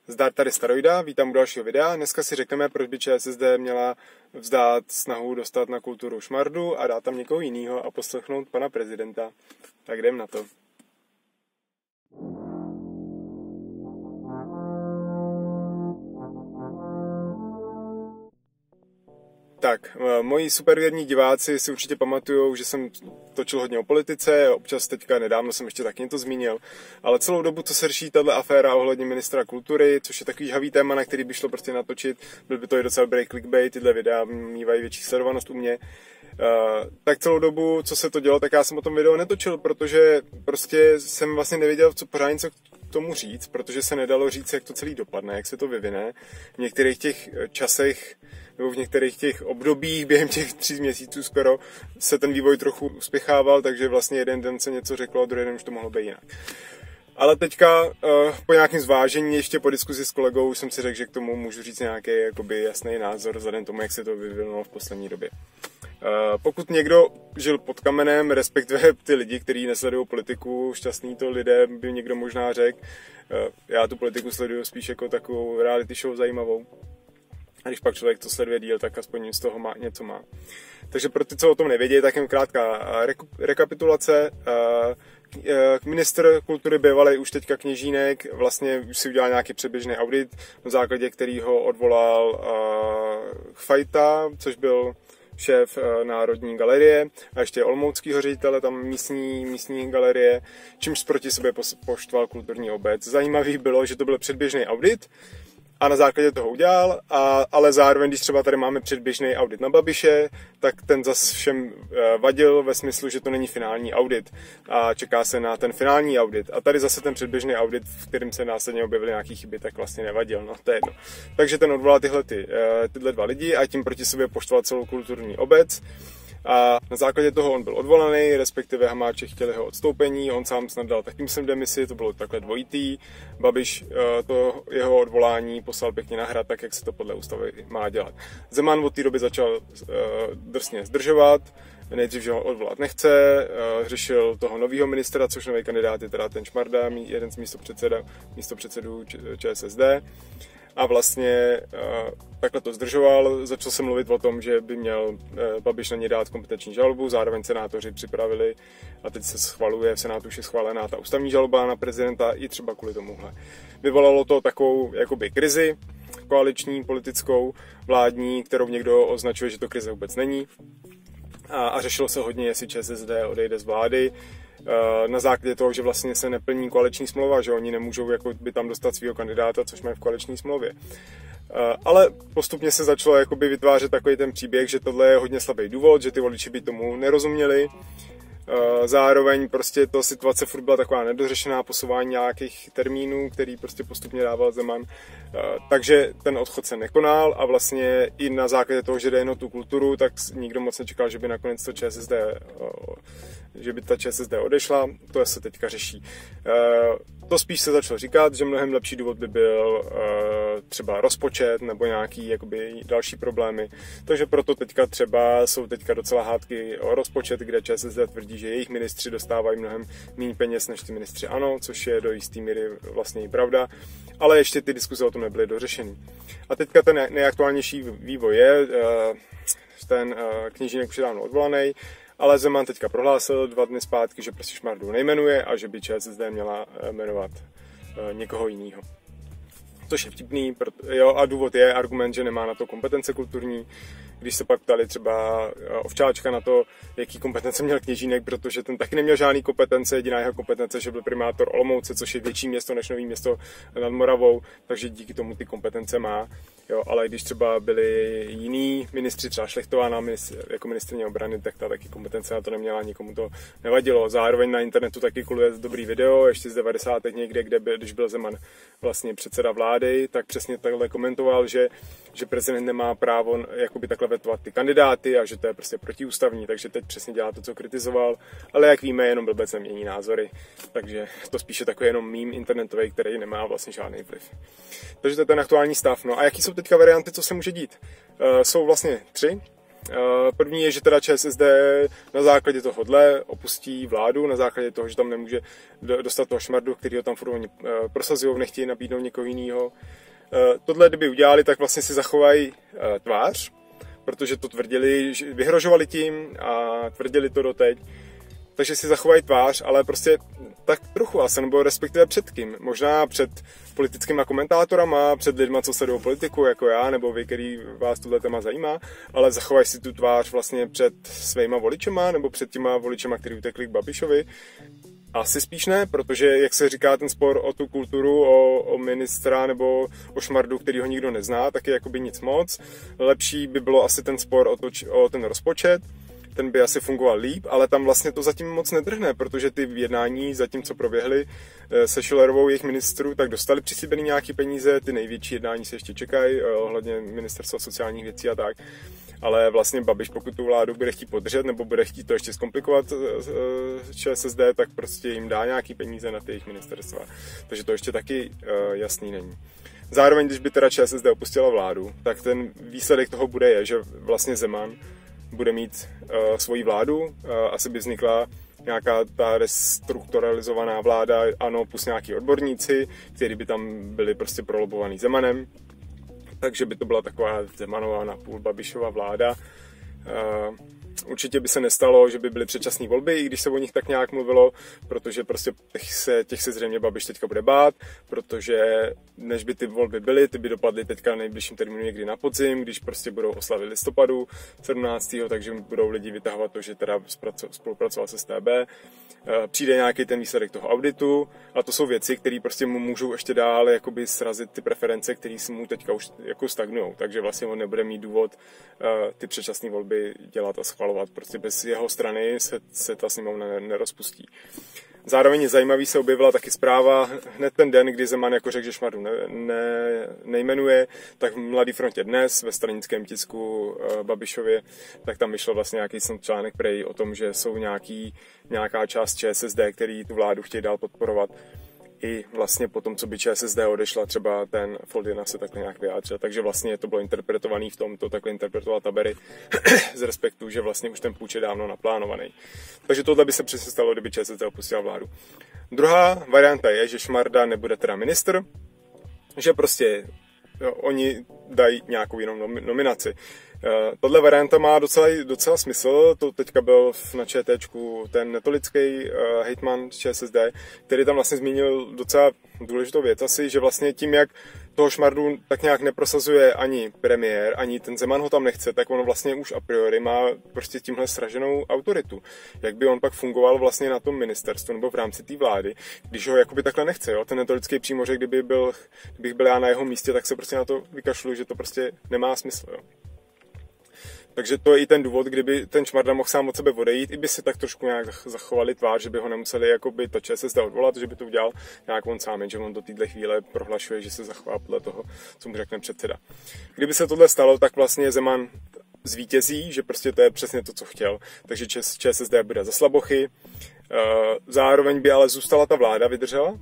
Zdar, tady Staroida, vítám u dalšího videa. Dneska si řekneme, proč by ČSSD měla vzdát snahu dostat na kulturu šmardu a dát tam někoho jiného a poslechnout pana prezidenta. Tak jdem na to. Tak, moji supervěrní diváci si určitě pamatujou, že jsem točil hodně o politice, občas teďka nedávno jsem ještě taky něco zmínil, ale celou dobu, co se řeší tato aféra ohledně ministra kultury, což je takový žhavý téma, na který by šlo prostě natočit, byl by to i docela dobrý clickbait, tyhle videa mývají větší sledovanost u mě, tak celou dobu, co se to dělo, tak já jsem o tom video netočil, protože prostě jsem vlastně nevěděl, co pořádně co k tomu říct, protože se nedalo říct, jak to celý dopadne, jak se to vyvine. V některých těch časech nebo v některých těch obdobích během těch 3 měsíců skoro se ten vývoj trochu uspěchával, takže vlastně jeden den se něco řeklo a druhý den už to mohlo být jinak. Ale teďka po nějakém zvážení, ještě po diskuzi s kolegou, jsem si řekl, že k tomu můžu říct nějaký jakoby jasný názor vzhledem tomu, jak se to vyvinulo v poslední době. Pokud někdo žil pod kamenem, respektive ty lidi, kteří nesledují politiku, šťastný to lidé by někdo možná řekl, já tu politiku sleduju spíš jako takovou reality show zajímavou. A když pak člověk to sleduje díl, tak aspoň z toho něco má. Takže pro ty, co o tom nevědí, tak jen krátká rekapitulace. Ministr kultury bývalý už teďka Kněžínek vlastně už si udělal nějaký předběžný audit, na základě kterého odvolal Chvajta, což byl šéf Národní galerie a ještě olomouckýho ředitele, tam místní galerie, čímž proti sobě poštval kulturní obec. Zajímavý bylo, že to byl předběžný audit, a na základě toho udělal, ale zároveň, když třeba tady máme předběžný audit na Babiše, tak ten zas všem vadil ve smyslu, že to není finální audit a čeká se na ten finální audit. A tady zase ten předběžný audit, v kterém se následně objevily nějaké chyby, tak vlastně nevadil, no to je jedno. Takže ten odvolal tyhle dva lidi a tím proti sobě poštval celou kulturní obec. A na základě toho on byl odvolaný, respektive Hamáček chtěl jeho odstoupení, on sám snad dal taky myslím demisi, to bylo takhle dvojitý. Babiš to jeho odvolání poslal pěkně na hrad, tak jak se to podle ústavy má dělat. Zeman od té doby začal drsně zdržovat, nejdřív, že ho odvolat nechce, řešil toho nového ministra, což nový kandidát je teda ten Šmarda, jeden z místopředsedů ČSSD. A vlastně takhle to zdržoval, začal se mluvit o tom, že by měl Babiš na ně dát kompetenční žalobu, zároveň senátoři připravili a teď se schvaluje, v Senátu už je schválená ta ústavní žaloba na prezidenta i třeba kvůli tomuhle. Vyvolalo to takovou jakoby krizi koaliční, politickou, vládní, kterou někdo označuje, že to krize vůbec není. A řešilo se hodně, jestli ČSSD odejde z vlády, na základě toho, že vlastně se neplní koaliční smlouva, že oni nemůžou jako by tam dostat svého kandidáta, což mají v koaliční smlouvě. Ale postupně se začalo jakoby vytvářet takový ten příběh, že tohle je hodně slabý důvod, že ty voliči by tomu nerozuměli. Zároveň prostě ta situace furt byla taková nedořešená, posouvání nějakých termínů, který prostě postupně dával Zeman. Takže ten odchod se nekonal a vlastně i na základě toho, že jde jen o tu kulturu, tak nikdo moc nečekal, že by nakonec to že by ta ČSSD odešla, to se teďka řeší. To spíš se začalo říkat, že mnohem lepší důvod by byl třeba rozpočet nebo nějaký jakoby další problémy. Takže proto teďka třeba jsou teďka docela hádky o rozpočet, kde ČSSD tvrdí, že jejich ministři dostávají mnohem méně peněz než ty ministři ANO, což je do jisté míry vlastně i pravda, ale ještě ty diskuze o tom nebyly dořešeny. A teďka ten nejaktuálnější vývoj je, ten Kněžínek už je dávno odvolaný, ale Zeman teďka prohlásil 2 dny zpátky, že prostě Šmardu nejmenuje a že by ČSSD měla jmenovat někoho jiného. Což je vtipný, a důvod je argument, že nemá na to kompetence kulturní. Když se pak ptali třeba Ovčáčka na to, jaký kompetence měl Kněžínek, protože ten taky neměl žádný kompetence, jediná jeho kompetence, že byl primátor Olomouce, což je větší město než Nový Město nad Moravou, takže díky tomu ty kompetence má. Jo, ale když třeba byli jiní ministři, třeba Šlechtová jako ministryně obrany, tak ta taky kompetence na to neměla, nikomu to nevadilo. Zároveň na internetu taky kuluje dobrý video, ještě z 90. někde, když byl Zeman vlastně předseda vlády, tak přesně takhle komentoval, že prezident nemá právo jakoby takhle vetovat ty kandidáty a že to je prostě protiústavní, takže teď přesně dělá to, co kritizoval, ale jak víme, jenom blbec mění názory, takže to spíše takový jenom mím internetový, který nemá vlastně žádný vliv. Takže to je ten aktuální stav. No a jaký jsou teďka varianty, co se může dít? Jsou vlastně 3. První je, že teda ČSSD na základě tohohle opustí vládu, na základě toho, že tam nemůže dostat toho šmardu, který ho tam furt oni prosazují, nechtějí nabídnout někoho jiného. Tohle, kdyby udělali, tak vlastně si zachovají tvář, protože to tvrdili, vyhrožovali tím a tvrdili to doteď. Takže si zachovají tvář, ale prostě tak trochu asi, nebo respektive před kým. Možná před politickýma komentátorama, před lidma, co sledují politiku, jako já, nebo vy, který vás tohle téma zajímá, ale zachovají si tu tvář vlastně před svýma voličema, nebo před těma voličema, který utekli k Babišovi. Asi spíš ne, protože, jak se říká, ten spor o tu kulturu, o ministra nebo o šmardu, který ho nikdo nezná, tak je jakoby nic moc. Lepší by bylo asi ten spor o ten rozpočet, ten by asi fungoval líp, ale tam vlastně to zatím moc nedrhne, protože ty jednání zatím, co proběhly se Schillerovou jejich ministrů, tak dostali přislíbený nějaký peníze, ty největší jednání se ještě čekají, ohledně ministerstva sociálních věcí a tak. Ale vlastně Babiš, pokud tu vládu bude chtít podržet nebo bude chtít to ještě zkomplikovat ČSSD, tak prostě jim dá nějaký peníze na ty jejich ministerstva. Takže to ještě taky jasný není. Zároveň, když by teda ČSSD opustila vládu, tak ten výsledek toho bude že vlastně Zeman bude mít svoji vládu, asi by vznikla nějaká ta restrukturalizovaná vláda, ANO plus nějaký odborníci, kteří by tam byli prostě prolobovaný Zemanem. Takže by to byla taková Zemanová napůl Babišova vláda. Určitě by se nestalo, že by byly předčasné volby, i když se o nich tak nějak mluvilo, protože prostě těch se zřejmě Babiš teďka bude bát, protože než by ty volby byly, ty by dopadly teďka v nejbližším termínu někdy na podzim, když prostě budou oslavy listopadu 17. takže budou lidi vytahovat to, že teda spolupracoval se StB. Přijde nějaký ten výsledek toho auditu a to jsou věci, které prostě mu můžou ještě dál jakoby srazit ty preference, které si mu teďka už jako stagnujou, takže vlastně on nebude mít důvod ty předčasné volby dělat a schvalovat. Prostě bez jeho strany se ta sněmovna nerozpustí. Zároveň je zajímavý, se objevila taky zpráva hned ten den, kdy Zeman jako řekl, že šmardu nejmenuje, tak v Mladé frontě dnes ve stranickém tisku Babišově, tak tam vyšel vlastně nějaký článek prej o tom, že jsou nějaká část ČSSD, který tu vládu chtějí dál podporovat. I vlastně po tom, co by ČSSD odešla, třeba ten Foldina se takhle nějak vyjádřil. Takže vlastně to bylo interpretovaný v tom, to takhle interpretoval Tabery z respektu, že vlastně už ten půjč je dávno naplánovaný. Takže tohle by se přesně stalo, kdyby ČSSD opustila vládu. Druhá varianta je, že Šmarda nebude teda ministr, že prostě oni dají nějakou jinou nominaci. Tohle varianta má docela smysl, to teďka byl na ČTčku ten netolický hejtman z ČSSD, který tam vlastně zmínil docela důležitou věc asi, že vlastně tím, jak toho šmardu tak nějak neprosazuje ani premiér, ani ten Zeman ho tam nechce, tak on vlastně už a priori má prostě tímhle sraženou autoritu. Jak by on pak fungoval vlastně na tom ministerstvu nebo v rámci té vlády, když ho jakoby takhle nechce, jo? Ten netolický přímořek, kdybych byl já na jeho místě, tak se prostě na to vykašlu, že to prostě nemá smysl, jo? Takže to je i ten důvod, kdyby ten Šmarda mohl sám od sebe odejít, i by si tak trošku nějak zachovali tvář, že by ho nemuseli jakoby to ČSSD odvolat, že by to udělal nějak on sám, že on do téhle chvíle prohlašuje, že se zachová podle toho, co mu řekne předseda. Kdyby se tohle stalo, tak vlastně Zeman zvítězí, že prostě to je přesně to, co chtěl. Takže ČSSD bude za slabochy, zároveň by ale zůstala ta vláda, vydržela.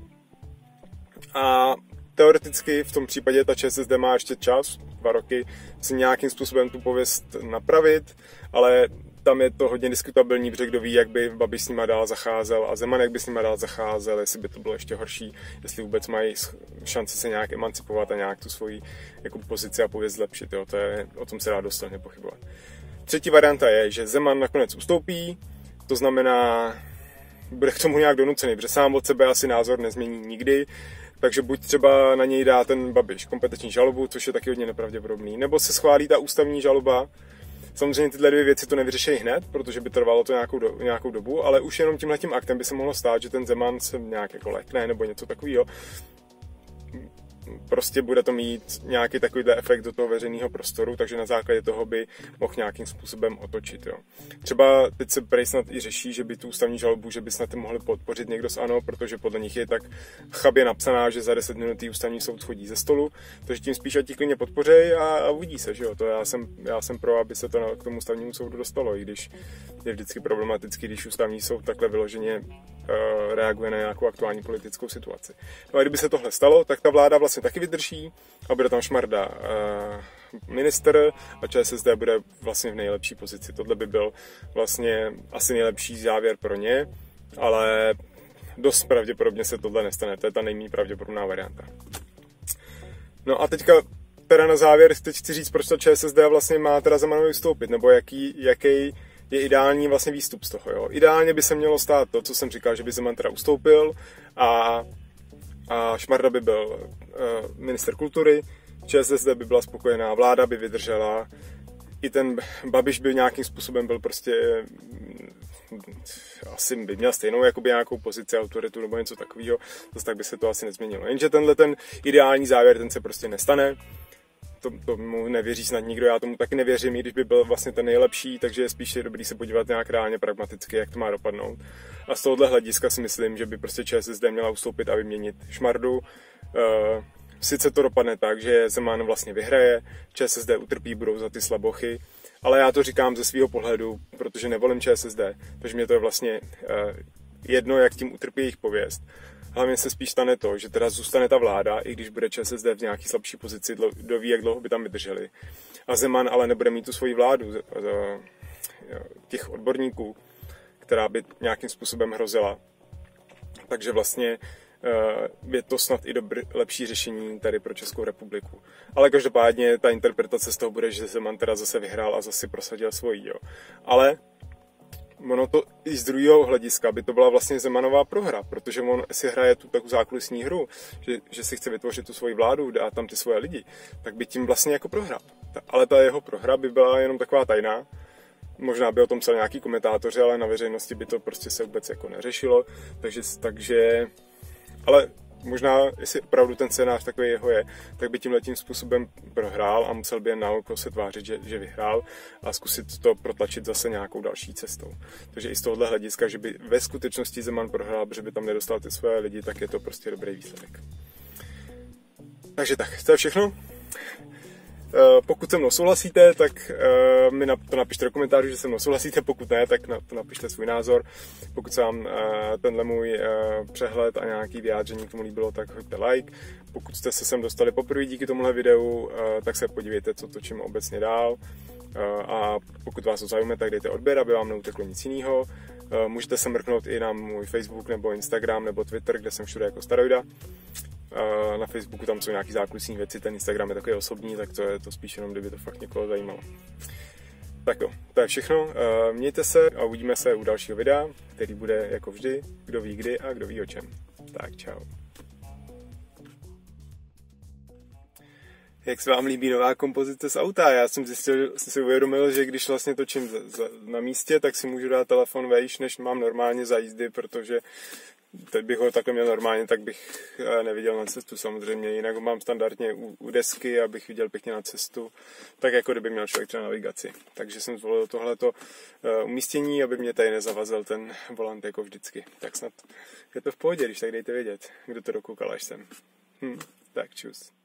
A teoreticky v tom případě ta ČSSD má ještě čas, 2 roky, si nějakým způsobem tu pověst napravit, ale tam je to hodně diskutabilní, protože kdo ví, jak by Babiš s nima dál zacházel a Zeman jak by s nima dál zacházel, jestli by to bylo ještě horší, jestli vůbec mají šanci se nějak emancipovat a nějak tu svoji jako pozici a pověst zlepšit. Jo? O tom se dá dost nepochybovat. Třetí varianta je, že Zeman nakonec ustoupí, to znamená, bude k tomu nějak donucený, protože sám od sebe asi názor nezmění nikdy, takže buď třeba na něj dá ten Babiš kompetenční žalobu, což je taky hodně nepravděpodobný, nebo se schválí ta ústavní žaloba. Samozřejmě tyhle 2 věci to nevyřeší hned, protože by trvalo to nějakou dobu, ale už jenom tímhletím aktem by se mohlo stát, že ten Zeman se nějak jako lekne nebo něco takového. Prostě bude to mít nějaký takovýhle efekt do toho veřejného prostoru, takže na základě toho by mohl nějakým způsobem otočit. Jo. Třeba teď se prej snad i řeší, že by tu ústavní žalobu, že by snad mohli podpořit někdo z ANO, protože podle nich je tak chabě napsaná, že za 10 minut ústavní soud schodí ze stolu, takže tím spíš ať ti klidně podpořej a uvidí se, že jo. To já jsem pro, aby se to k tomu ústavnímu soudu dostalo, i když je vždycky problematický, když ústavní soud takhle vyloženě reaguje na nějakou aktuální politickou situaci. No a kdyby se tohle stalo, tak ta vláda vlastně taky vydrží a bude tam Šmarda ministr a ČSSD bude vlastně v nejlepší pozici. Tohle by byl vlastně asi nejlepší závěr pro ně, ale dost pravděpodobně se tohle nestane. To je ta nejméně pravděpodobná varianta. No a teďka teda na závěr teď chci říct, proč ta ČSSD vlastně má teda Zemanovi vystoupit, nebo jaký je ideální vlastně výstup z toho. Jo. Ideálně by se mělo stát to, co jsem říkal, že by Zeman teda ustoupil a Šmarda by byl minister kultury, ČSSD by byla spokojená, vláda by vydržela, i ten Babiš by nějakým způsobem byl prostě, asi by měl stejnou jakoby nějakou pozici, autoritu nebo něco takového, zase tak by se to asi nezměnilo. Jenže ten ideální závěr, ten se prostě nestane. Tomu nevěří snad nikdo, já tomu taky nevěřím, i když by byl vlastně ten nejlepší, takže je spíše dobrý se podívat nějak reálně pragmaticky, jak to má dopadnout. A z tohohle hlediska si myslím, že by prostě ČSSD měla ustoupit a vyměnit Šmardu. Sice to dopadne tak, že Zeman vlastně vyhraje, ČSSD utrpí, budou za ty slabochy, ale já to říkám ze svého pohledu, protože nevolím ČSSD, takže mě to je vlastně jedno, jak tím utrpí jejich pověst. Hlavně se spíš stane to, že teda zůstane ta vláda, i když bude ČSSD v nějaký slabší pozici, kdo ví, jak dlouho by tam vydrželi. A Zeman ale nebude mít tu svoji vládu těch odborníků, která by nějakým způsobem hrozila. Takže vlastně je to snad i lepší řešení tady pro Českou republiku. Ale každopádně ta interpretace z toho bude, že Zeman teda zase vyhrál a zase prosadil svojí. Jo. Ale ono to i z druhého hlediska by to byla vlastně Zemanová prohra, protože on si hraje tu takovou zákulisní hru, že si chce vytvořit tu svoji vládu, dá tam ty svoje lidi, tak by tím vlastně jako prohrál. Ale ta jeho prohra by byla jenom taková tajná. Možná by o tom psal nějaký komentátoři, ale na veřejnosti by to prostě se vůbec jako neřešilo. Takže ale možná, jestli opravdu ten scénář takový jeho je, tak by tímhletím způsobem prohrál a musel by jen naoko se tvářit, že vyhrál a zkusit to protlačit zase nějakou další cestou. Takže i z tohohle hlediska, že by ve skutečnosti Zeman prohrál, protože by tam nedostal ty své lidi, tak je to prostě dobrý výsledek. Takže tak, to je všechno. Pokud se mnou souhlasíte, tak mi to napište do komentářů, že se mnou souhlasíte, pokud ne, tak to napište svůj názor. Pokud se vám tenhle můj přehled a nějaký vyjádření k tomu líbilo, tak hoďte like. Pokud jste se sem dostali poprvé díky tomuhle videu, tak se podívejte, co točím obecně dál. A pokud vás to zajímá, tak dejte odběr, aby vám neuteklo nic jiného. Můžete se mrknout i na můj Facebook nebo Instagram nebo Twitter, kde jsem všude jako Staroida. Na Facebooku tam jsou nějaký zákulisní věci, ten Instagram je takový osobní, tak to je to spíš jenom, kdyby to fakt někoho zajímalo. Tak jo, to je všechno. Mějte se a uvidíme se u dalšího videa, který bude jako vždy, kdo ví kdy a kdo ví o čem. Tak čau. Jak se vám líbí nová kompozice z auta? Já jsem si uvědomil, že když vlastně točím na místě, tak si můžu dát telefon vejš, než mám normálně za jízdy, protože teď bych ho takhle měl normálně, tak bych neviděl na cestu samozřejmě. Jinak ho mám standardně u desky, abych viděl pěkně na cestu, tak jako kdyby měl člověk třeba navigaci. Takže jsem zvolil tohleto umístění, aby mě tady nezavazil ten volant jako vždycky. Tak snad je to v pohodě, když tak dejte vědět, kdo to dokoukal až sem. Tak čus.